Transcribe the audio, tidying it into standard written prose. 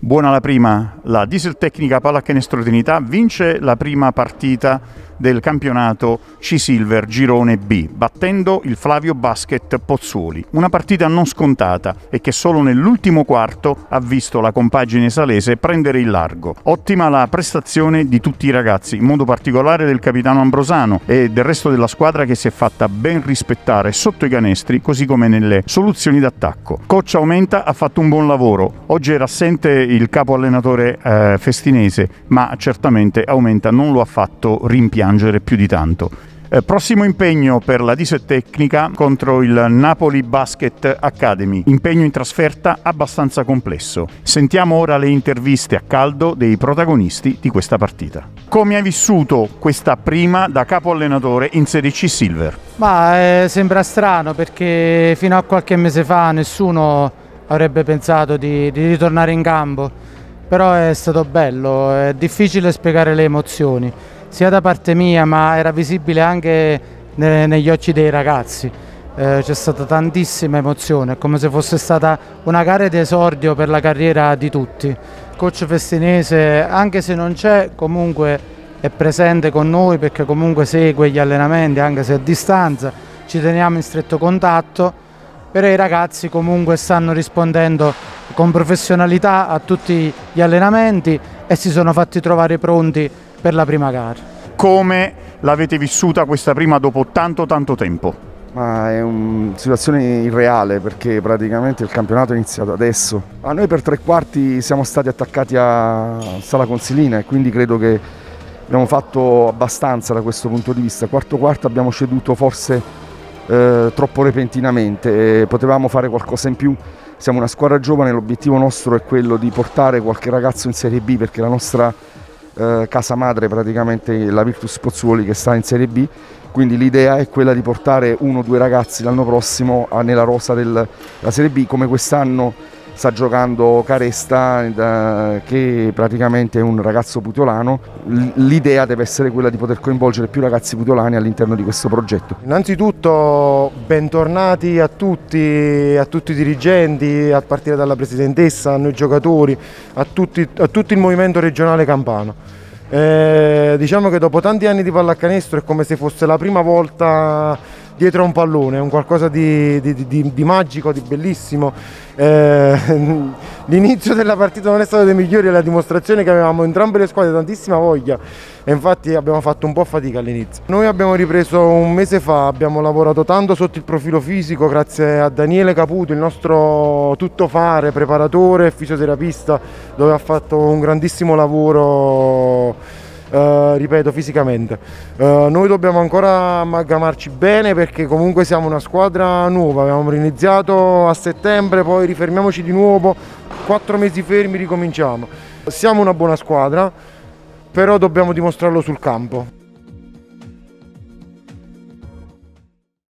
Buona la prima, la Diesel Tecnica Pallacanestro Trinità vince la prima partita del campionato C-Silver Girone B, battendo il Flavio Basket Pozzuoli. Una partita non scontata e che solo nell'ultimo quarto ha visto la compagine salese prendere il largo. Ottima la prestazione di tutti i ragazzi, in modo particolare del capitano Ambrosano e del resto della squadra che si è fatta ben rispettare sotto i canestri, così come nelle soluzioni d'attacco. Coach Aumenta ha fatto un buon lavoro. Oggi era assente il capo allenatore Festinese, ma certamente Aumenta non lo ha fatto rimpiangere più di tanto. Prossimo impegno per la Diesel Tecnica contro il Napoli Basket Academy, impegno in trasferta abbastanza complesso. Sentiamo ora le interviste a caldo dei protagonisti di questa partita. Come hai vissuto questa prima da capo allenatore in Serie C Silver? Sembra strano perché fino a qualche mese fa nessuno avrebbe pensato di ritornare in campo, però è stato bello, è difficile spiegare le emozioni sia da parte mia, ma era visibile anche negli occhi dei ragazzi. C'è stata tantissima emozione, è come se fosse stata una gara di esordio per la carriera di tutti. Coach Festinese, anche se non c'è, comunque è presente con noi perché comunque segue gli allenamenti, anche se a distanza, ci teniamo in stretto contatto, però i ragazzi comunque stanno rispondendo con professionalità a tutti gli allenamenti e si sono fatti trovare pronti per la prima gara. Come l'avete vissuta questa prima dopo tanto tempo? È una situazione irreale perché praticamente il campionato è iniziato adesso. A noi per 3/4 siamo stati attaccati a Sala Consilina e quindi credo che abbiamo fatto abbastanza da questo punto di vista. Quarto abbiamo ceduto forse troppo repentinamente, potevamo fare qualcosa in più. Siamo una squadra giovane, l'obiettivo nostro è quello di portare qualche ragazzo in Serie B perché la nostra casa madre praticamente la Virtus Pozzuoli che sta in Serie B, quindi l'idea è quella di portare 1 o 2 ragazzi l'anno prossimo nella rosa della Serie B, come quest'anno sta giocando Caresta che praticamente è un ragazzo puteolano. L'idea deve essere quella di poter coinvolgere più ragazzi puteolani all'interno di questo progetto. Innanzitutto bentornati a tutti i dirigenti, a partire dalla presidentessa, a noi giocatori, a tutto il movimento regionale campano. Diciamo che dopo tanti anni di pallacanestro è come se fosse la prima volta dietro a un pallone, è un qualcosa di magico, di bellissimo. L'inizio della partita non è stato dei migliori, è la dimostrazione che avevamo entrambe le squadre tantissima voglia e infatti abbiamo fatto un po' fatica all'inizio. Noi abbiamo ripreso un mese fa, abbiamo lavorato tanto sotto il profilo fisico grazie a Daniele Caputo, il nostro tuttofare, preparatore e fisioterapista, dove ha fatto un grandissimo lavoro. Ripeto, fisicamente noi dobbiamo ancora amalgamarci bene perché comunque siamo una squadra nuova, abbiamo iniziato a settembre, poi rifermiamoci di nuovo, 4 mesi fermi, ricominciamo. Siamo una buona squadra, però dobbiamo dimostrarlo sul campo.